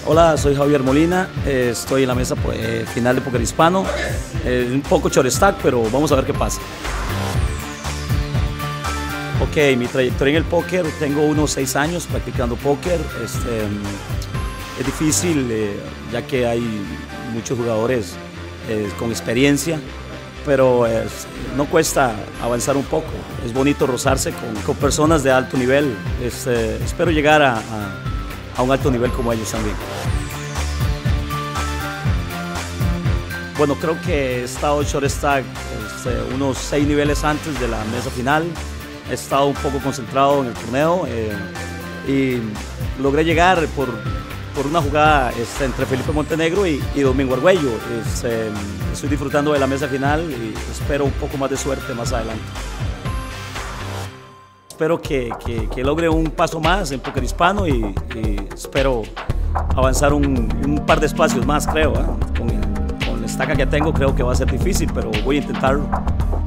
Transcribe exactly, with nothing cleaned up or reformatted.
Hola, soy Javier Molina, eh, estoy en la mesa pues, eh, final de Póker Hispano, eh, un poco short-stack, pero vamos a ver qué pasa. Ok, mi trayectoria en el póker, tengo unos seis años practicando póker. Este, es difícil eh, ya que hay muchos jugadores eh, con experiencia, pero eh, no cuesta avanzar un poco. Es bonito rozarse con, con personas de alto nivel. Este, espero llegar a, a, a un alto nivel como ellos también. Bueno, creo que he estado short stack este, unos seis niveles antes de la mesa final. He estado un poco concentrado en el torneo eh, y logré llegar por, por una jugada este, entre Felipe Montenegro y, y Domingo Argüello. Este, estoy disfrutando de la mesa final y espero un poco más de suerte más adelante. Espero que, que, que logre un paso más en Póker Hispano y, y espero avanzar un, un par de espacios más, creo. ¿eh? Con, con la estaca que tengo creo que va a ser difícil, pero voy a intentarlo.